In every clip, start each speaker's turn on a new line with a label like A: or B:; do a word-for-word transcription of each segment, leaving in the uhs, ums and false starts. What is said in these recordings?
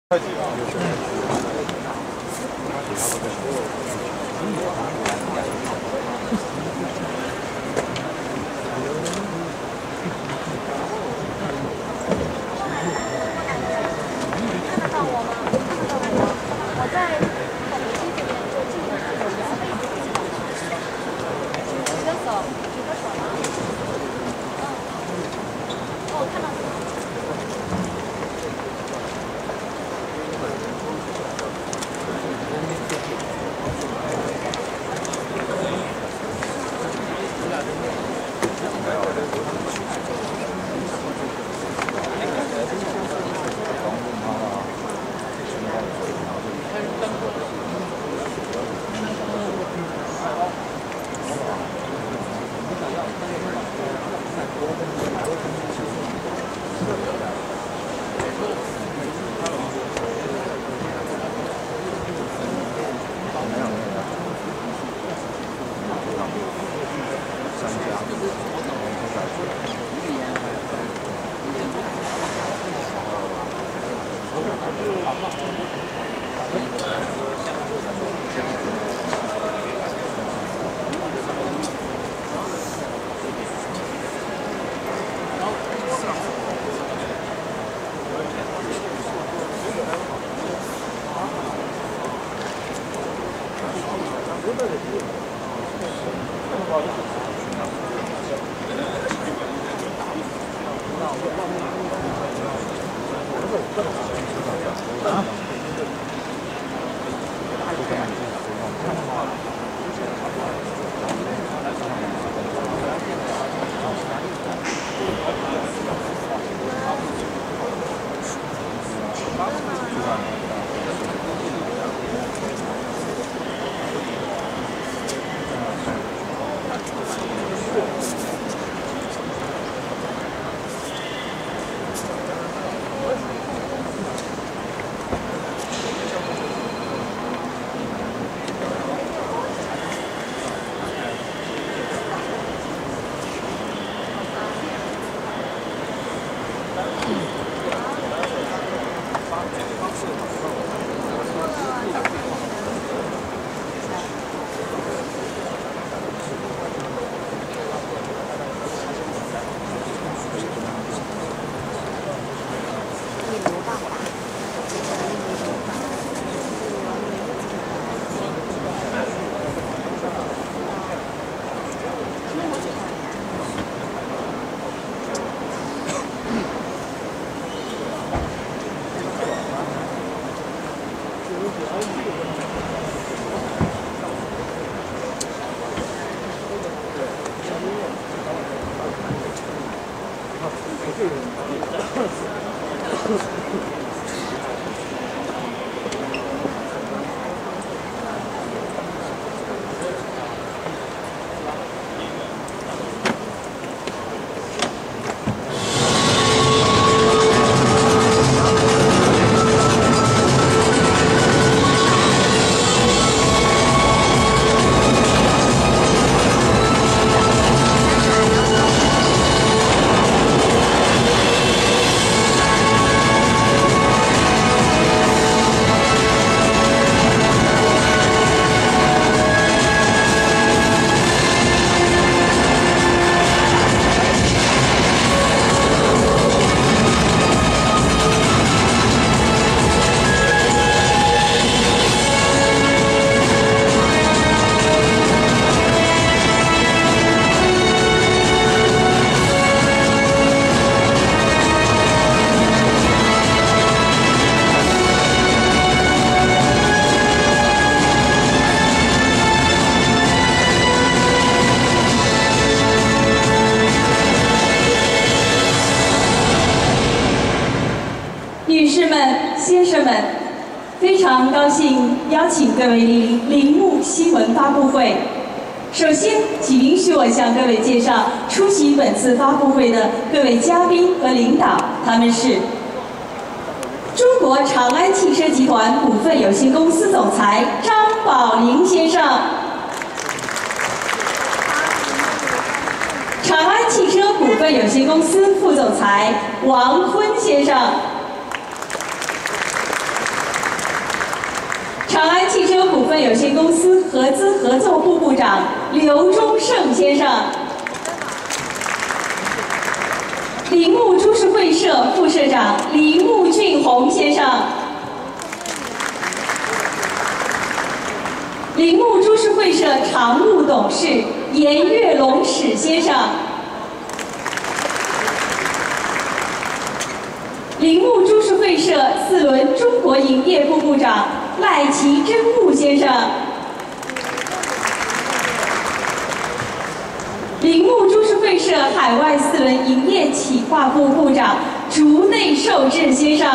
A: 快几啊？
B: 看得到我吗？看得到我吗？我在手机这边就进的是有摇背这个地方吗？举个手，举个手吗？嗯。哦，看到你了。
C: 女士们、先生们，非常高兴邀请各位临铃木新闻发布会。首先，请允许我向各位介绍出席本次发布会的各位嘉宾和领导，他们是中国长安汽车集团股份有限公司总裁张宝林先生，长安汽车股份有限公司副总裁王坤先生。 份有限公司合资合作部部长刘忠胜先生，铃木株式会社副社长林木俊宏先生，铃木株式会社常务董事严跃龙史先生，铃木株式会社四轮中国营业部部长赖其真木先生，铃木株式会社海外四轮营业企划部部长竹内寿志先生，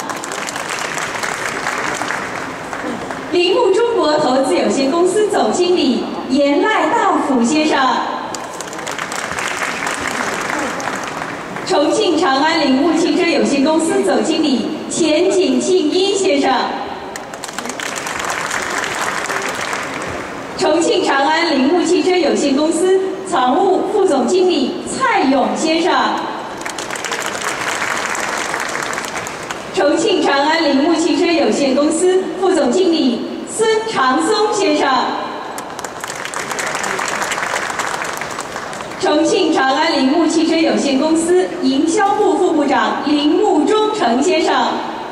C: 铃木中国投资有限公司总经理严赖道甫先生，重庆长安铃木汽车有限公司总经理钱景庆一先生，重庆长安铃木汽车有限公司常务副总经理蔡勇先生，重庆长安铃木汽车有限公司副总经理孙长松先生，重庆长安铃木汽车有限公司营销部副部长铃木忠诚先生。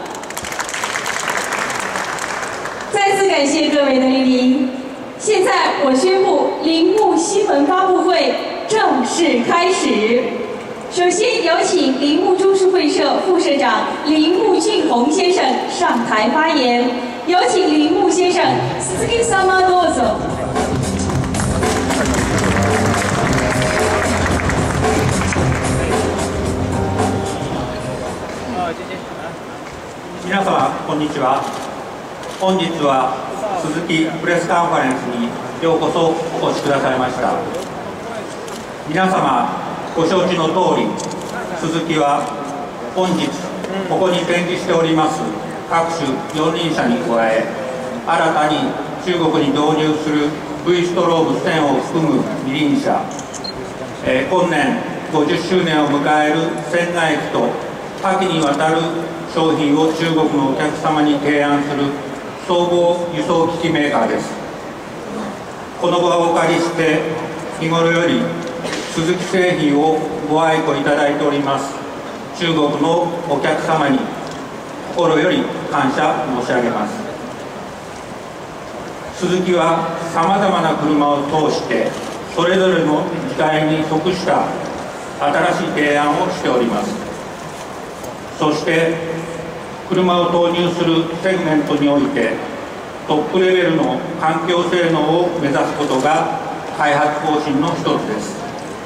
C: 再次感谢各位的莅临。现在我宣布铃木新闻发布会正式开始。首先有请铃木株式会社副社长铃木俊宏先生上台发言。有请铃木先生。鈴木様どうぞ。
A: 皆様こんにちは。本日は鈴木プレスカンファレンスにようこそお越しくださいました。皆様ご承知の通り、鈴木は本日ここに展示しております各種四輪車に加え、新たに中国に導入する V ストロームせんを含む二輪車、えー、今年ごじゅっしゅうねんを迎える仙台駅と多岐にわたる商品を中国のお客様に提案する総合輸送機器メーカーです。この場をお借りして日頃より鈴木製品をご愛顧いただいております中国のお客様に心より感謝申し上げます。鈴木はさまざまな車を通してそれぞれの時代に即した新しい提案をしております。そして車を投入するセグメントにおいてトップレベルの環境性能を目指すことが開発方針の一つです。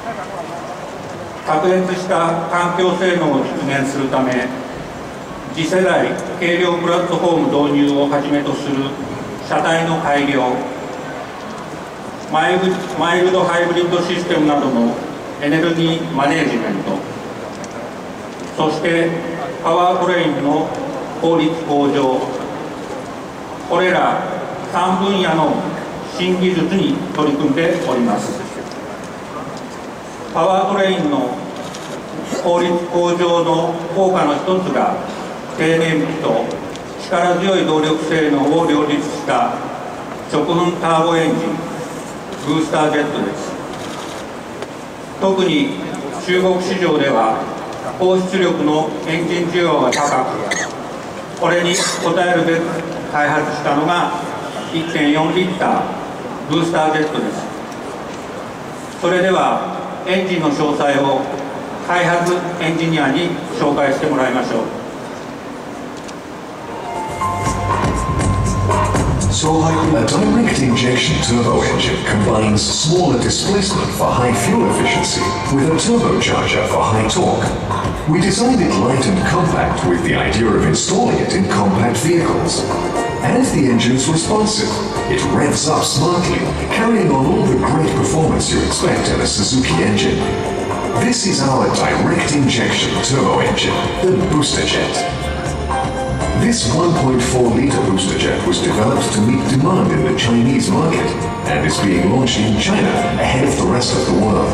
A: 卓越した環境性能を実現するため、次世代軽量プラットフォーム導入をはじめとする車体の改良、マイルマイルドハイブリッドシステムなどのエネルギーマネージメント、そしてパワートレインの効率向上、これらさんぶん野の新技術に取り組んでおります。パワートレインの効率向上の効果の一つが低燃費と力強い動力性能を両立した直噴ターボエンジンブースタージェットです。特に中国市場では高出力のエンジン需要が高く、これに応えるべく開発したのが いってんよんリッターブースタージェットです。それではエンジンの詳細を開発エンジニアに紹介してもらいましょう。
D: A direct injection turbo engine combines smaller displacement for high fuel efficiency with a turbocharger for high torque. We designed it light and compact with the idea of installing it in compact vehicles. As the engine's responsive, it revs up smartly, carrying on all the great performance you expect in a Suzuki engine. This is our direct injection turbo engine, the Booster Jet. This one point four litre booster jet was developed to meet demand in the Chinese market and is being launched in China ahead of the rest of the world.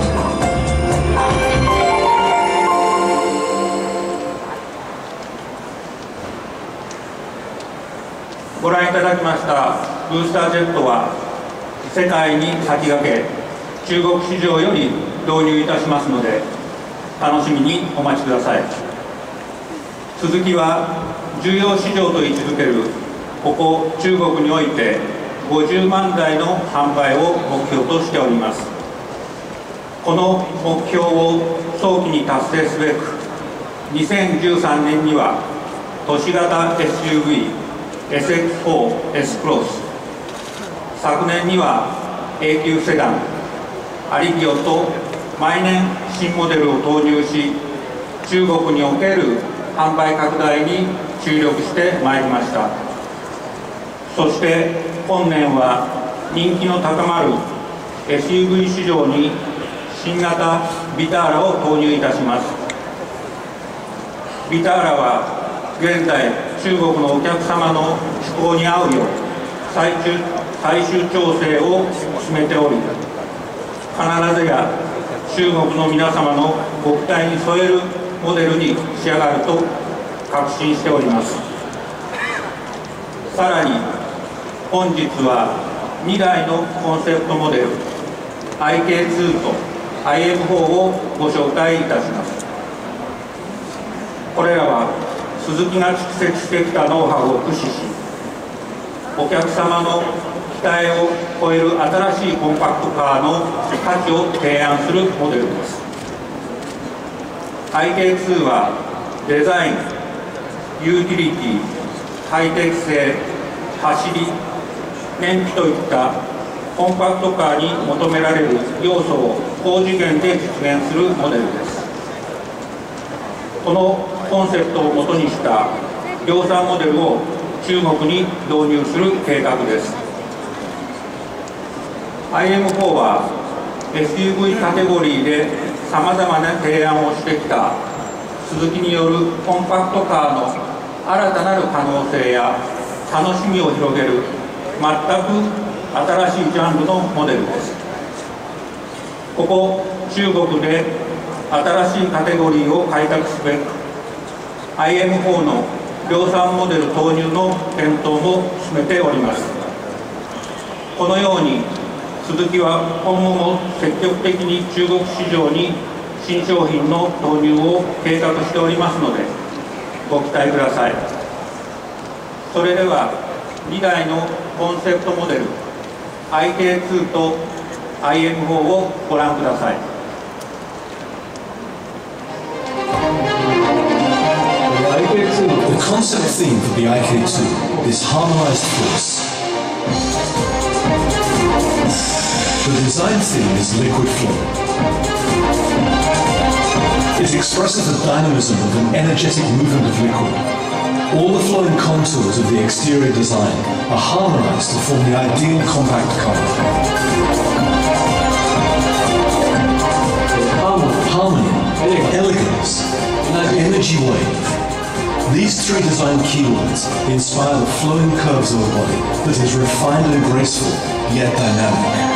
A: ご覧いただきましたブースタージェットは世界に先駆け中国市場より導入いたしますので楽しみにお待ちください。スズキは重要市場と位置づけるここ中国においてごじゅうまんだいの販売を目標としております。この目標を早期に達成すべくにせんじゅうさんねんには都市型 エスユーブイ エスエックスフォー S クロス、昨年には A 級セダンアリビオと毎年新モデルを投入し、中国における販売拡大に注力してまいりました。そして本年は人気の高まる エスユーブイ 市場に新型ビターラを投入いたします。ビターラは現在中国のお客様の趣向に合うよう最終最終調整を進めており、必ずや中国の皆様のご期待に添えるモデルに仕上がると確信しております。さらに本日はにだいのコンセプトモデル アイケーツー と アイエムフォー をご紹介いたします。これらはスズキが蓄積してきたノウハウを駆使し、お客様の期待を超える新しいコンパクトカーの価値を提案するモデルです。 アイケーツー はデザイン、ユーティリティ、快適性、走り、燃費といったコンパクトカーに求められる要素を高次元で実現するモデルです。このコンセプトをもとにした量産モデルを中国に導入する計画です。 アイエムフォー は エスユーブイ カテゴリーでさまざまな提案をしてきたスズキによるコンパクトカーの新たなる可能性や楽しみを広げる全く新しいジャンルのモデルです。ここ中国で新しいカテゴリーを開拓すべく アイエムフォー の量産モデル投入の検討も進めております。このようにスズキは今後も積極的に中国市場に新商品の投入を計画しておりますのでご期待ください。それではにだいのコンセプトモデル アイケーツー と アイエムフォー をご覧ください。
E: The concept theme for the アイケーツー is harmonized force. The design theme is liquid flow. It expresses the dynamism of an energetic movement of liquid. All the flowing contours of the exterior design are harmonized to form the ideal compact car. Harmony, elegance, and energy wave. These three design keywords inspire the flowing curves of a body that is refined and graceful, yet dynamic.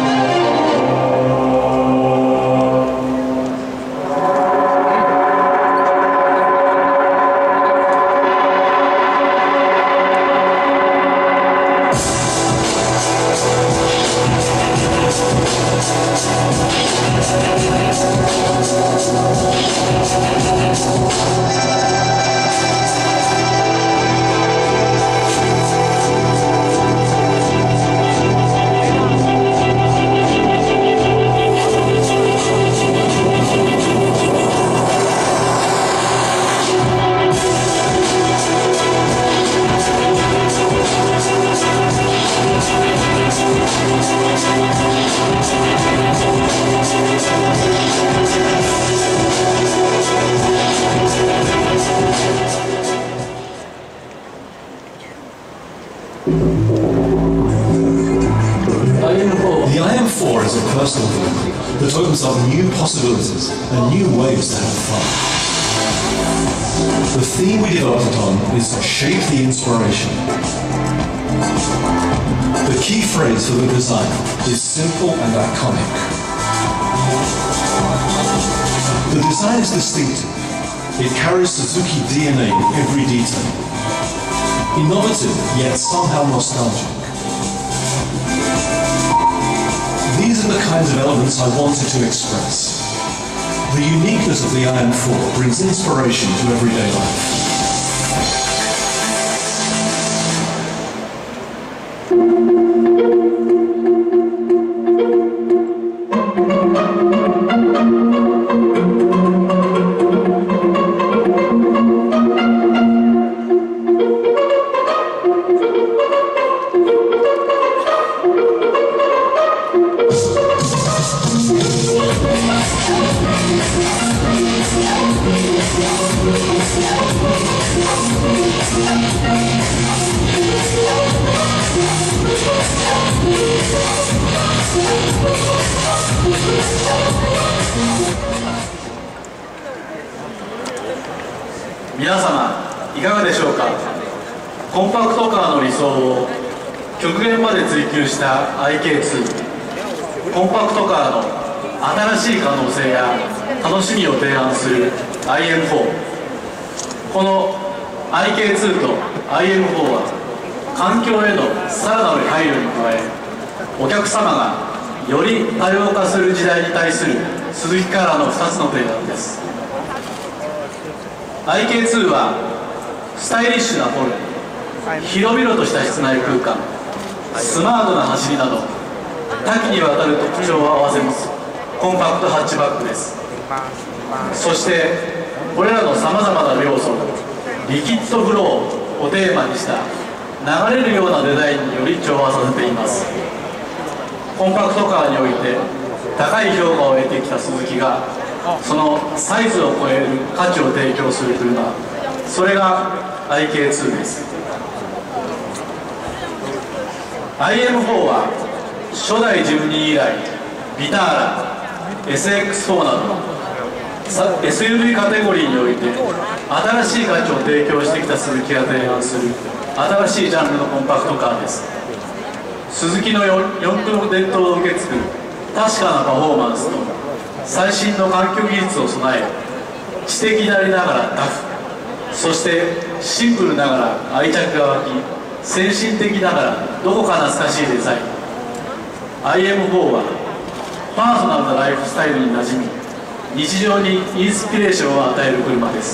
E: The I M four is a personal vehicle that opens up new possibilities and new ways to have fun. The theme we developed on is shape the inspiration. The key phrase for the design is simple and iconic. The design is distinctive. It carries Suzuki D N A in every detail. Innovative, yet somehow nostalgic. These are the kinds of elements I wanted to express. The uniqueness of the I M four brings inspiration to everyday life.
F: 皆様いかがでしょうか。コンパクトカーの理想を極限まで追求した アイケーツー、 コンパクトカーの新しい可能性や楽しみを提案する アイエムフォー。 この アイケーツー と アイエムフォー は環境へのさらなる配慮に加え、お客様がより多様化する時代に対するスズキカラーのふたつの提案です。 アイケーツー はスタイリッシュなフォルム、広々とした室内空間、スマートな走りなど多岐にわたる特徴を併せ持つコンパクトハッチバックです。そしてこれらのさまざまな要素をリキッドフローをテーマにした流れるようなデザインにより調和させています。コンパクトカーにおいて高い評価を得てきたスズキがそのサイズを超える価値を提供する車、それが アイケーツー です。 アイエムフォー は初代ジムニー以来ビターラ、 エスエックスフォー など エスユーブイ カテゴリーにおいて新しい価値を提供してきたスズキが提案する新しいジャンルのコンパクトカーです。スズキの四駆の伝統を受け継ぐ確かなパフォーマンスと最新の環境技術を備え、知的でありながらタフ、そしてシンプルながら愛着が湧き、先進的ながらどこか懐かしいデザイン。 アイエムフォー はパーソナルなライフスタイルに馴染み、日常にインスピレーションを与える車です。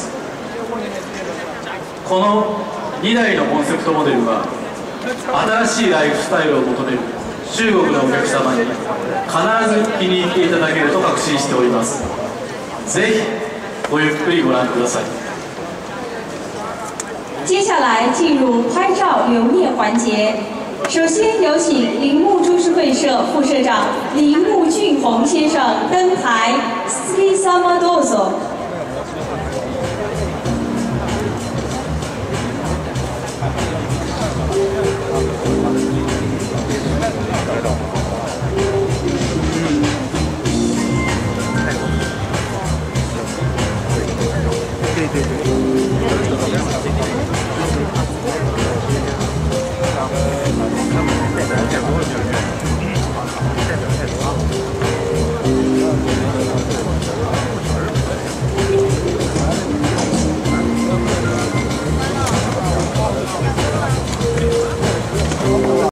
F: このにだいのコンセプトモデルは新しいライフスタイルを求める中国のお客様に必ず気に入っていただけると確信しております。ぜひごゆっくりご覧ください。
C: 接下来进入拍照留念环节，首先有请铃木株式会社副社长铃木俊宏先生登台 ，Ski Sama Dozo。